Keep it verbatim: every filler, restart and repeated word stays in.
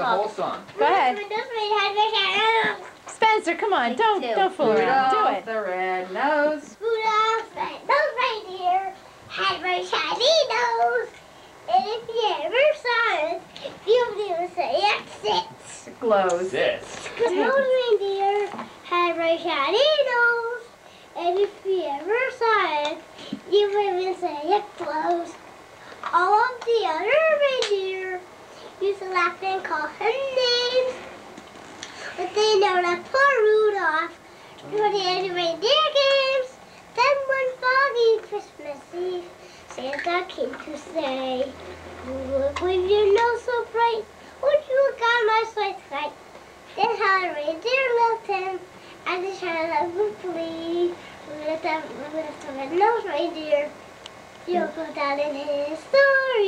whole song. Go ahead. Spencer, come on. Don't, don't fool around. Do it. Rudolph the red-nosed Rudolph the red-nosed reindeer had very shiny nose. And if you ever saw it, you'll be able to say it sits. It glows. Sits. The red-nosed reindeer had very shiny nose. And if you ever saw it, you would even say it glows. All of the other reindeer used to laugh and call him names. But they know that poor Rudolph for the end of reindeer games. Then one foggy Christmas Eve, Santa came to say, "Look with your nose so bright, won't you look on my sleigh tonight?" Then how the reindeer loved him, and the child would flee. With the, with the red-nosed reindeer, you'll go down in history.